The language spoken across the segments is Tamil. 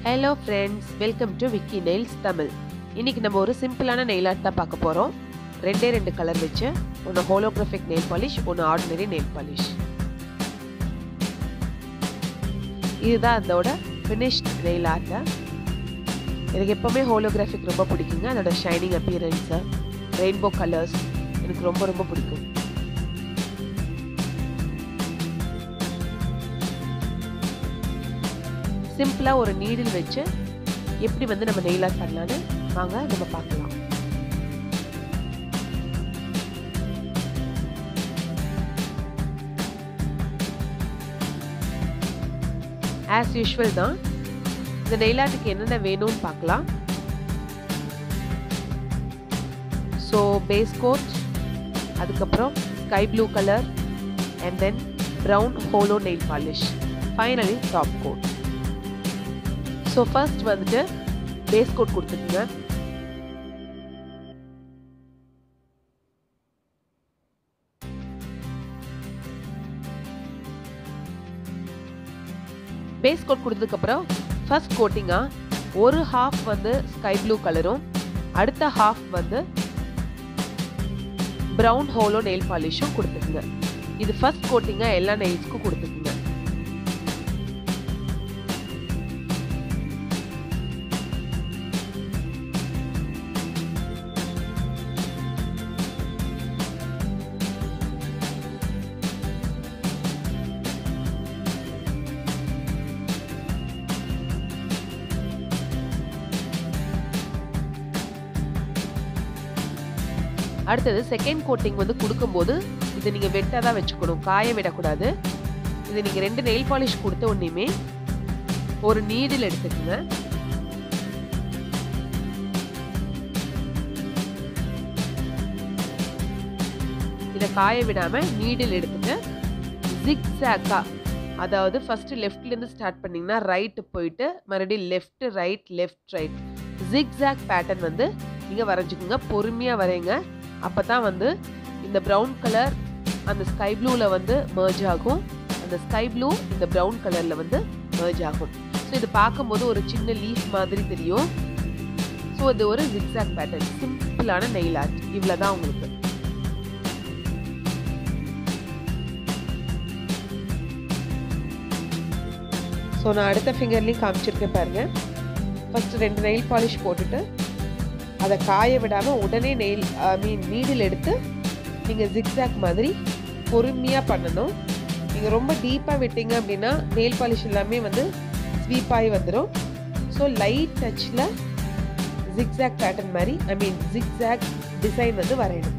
Hello friends, welcome to Vicky Nails Tamil. இன்னைக்கு நம்ம ஒரு சிம்பிளான நெயில் ஆர்ட் தான் பார்க்க போறோம். ரெண்டு கலர் வச்சு ஒன்னு ஹோலோகிராஃபிக் நெயில் பாலிஷ், ஒன்னு ஆர்டினரி நெயில் பாலிஷ். இதுதான் அதோட finished நெயில் ஆர்ட். எனக்கு எப்பவுமே ஹோலோகிராஃபிக் ரொம்ப பிடிக்குங்க. அதோட ஷைனிங் அப்பியரன்ஸ், ரெயின்போ கலர்ஸ் எனக்கு ரொம்ப பிடிக்கும். சிம்பிளா ஒரு நீடில் வச்சு எப்படி நம்ம நெயில் ஆர்ட் பண்ணலாம்னு வாங்க நம்ம பார்க்கலாம். as usual தான் இந்த நெயில் ஆர்ட்டுக்கு என்னென்ன வேணும்னு பார்க்கலாம். ஸோ பேஸ் கோட், அதுக்கப்புறம் sky blue colour, and then brown holo nail polish, finally top coat. So first வந்துட்டு பேஸ் கோட் கொடுத்துக்குங்க. பேஸ் கோட் கொடுத்ததுக்கப்புறம் ஃபர்ஸ்ட் கோட்டிங்கா ஒரு ஹாஃப் ஸ்கை ப்ளூ கலரும் அடுத்த ஹாஃப் ப்ரௌன் ஹோலோ நெயில் பாலிஷும் கொடுத்துக்குங்க. இது ஃபர்ஸ்ட் கோட்டிங்கா எல்லா நெயில்ஸ்க்கும் கொடுத்துக்குங்க. அடுத்தது செகண்ட் கோட்டிங் கொடுக்கும்போது இது நீங்க வெட்டா தான் வச்சுக்கணும், காய விடக்கூடாது. இது நீங்க 2 நெயில் பாலிஷ் கொடுத்த உடனேமே ஒரு நீடில் எடுத்துக்கங்க. இதை காய விடாம நீடில் எடுத்துட்டு ஜிக்ஸாக்கா, அதாவது ஃபர்ஸ்ட் லெஃப்ட்ல இருந்து ஸ்டார்ட் பண்ணீங்கன்னா ரைட் போயிட்டு மறுபடியும் left right left right zigzag pattern நீங்க வரைஞ்சுக்குங்க. பொறுமையா வரைங்க. அப்பதான் இந்த ப்ரௌன் கலர் அந்த ஸ்கை ப்ளூல மர்ஜ் ஆகும், அந்த ஸ்கை ப்ளூ இந்த ப்ரௌன் கலர்ல மர்ஜ் ஆகும். ஸோ இது பார்க்கும்போது ஒரு சின்ன லீஃப் மாதிரி தெரியும். ஸோ இது ஒரு ஜிக்ஸாக் பேட்டர்ன், சிம்பிளான நெயில் ஆர்ட். இவ்வளவுதான் உங்களுக்கு. ஸோ நான் அடுத்த ஃபிங்கர்லையும் காமிச்சிருக்கேன் பாருங்க. ஃபர்ஸ்ட் 2 நெயில் பாலிஷ் போட்டுட்டு அதை காய விடாமல் உடனே நீடில் எடுத்து நீங்கள் ஜிக்ஸாக் மாதிரி பொறுமையாக பண்ணணும். நீங்கள் ரொம்ப டீப்பாக விட்டீங்க அப்படின்னா நெயில் பாலிஷ் எல்லாமே ஸ்வீப் ஆகி வந்துடும். ஸோ லைட் டச்சில் ஜிக்ஸாக் பேட்டர்ன் மாதிரி ஜிக்ஸாக் டிசைன் வரையணும்.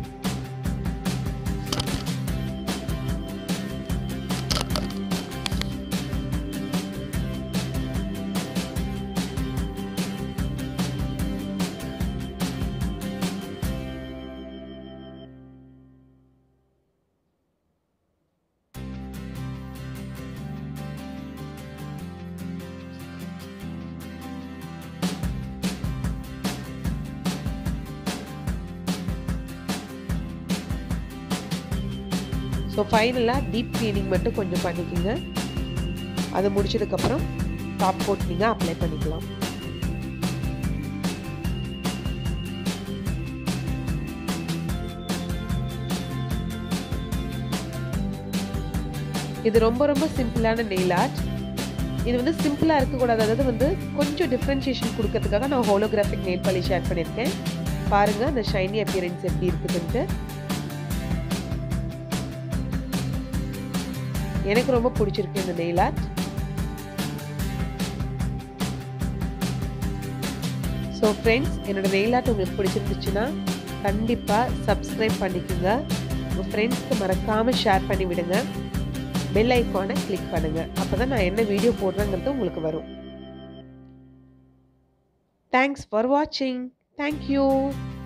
ஸோ ஃபைனலாக டீப் க்ளீனிங் மட்டும் கொஞ்சம் பண்ணிக்கோங்க. அது முடிச்சதுக்கப்புறம் டாப் கோட் நீங்கள் அப்ளை பண்ணிக்கலாம். இது ரொம்ப சிம்பிளான நெயில் ஆர்ட். இது சிம்பிளாக இருக்கக்கூடாது, அதாவது கொஞ்சம் டிஃப்ரென்ஷியேஷன் கொடுக்கறதுக்காக நான் ஹோலோகிராஃபிக் நெயில் பாலிஷ் ஆட் பண்ணியிருக்கேன். பாருங்கள் அந்த ஷைனி அப்பியரன்ஸ் எப்படி இருக்குதுன்ட்டு. எனக்கு ரொம்ப பிடிச்சிருக்கு இந்த நெயில் ஆர்ட். ஸோ ஃப்ரெண்ட்ஸ், என்னோட நெயில் ஆர்ட் உங்களுக்கு பிடிச்சிருந்துச்சுன்னா கண்டிப்பாக சப்ஸ்கிரைப் பண்ணிக்கோங்க. உங்கள் ஃப்ரெண்ட்ஸ்க்கு மறக்காமல் ஷேர் பண்ணி விடுங்க. பெல் ஐக்கானை கிளிக் பண்ணுங்க. அப்போ தான் நான் என்ன வீடியோ போடுறேங்கிறது உங்களுக்கு வரும். தேங்க்ஸ் ஃபார் வாட்சிங். தேங்க்யூ.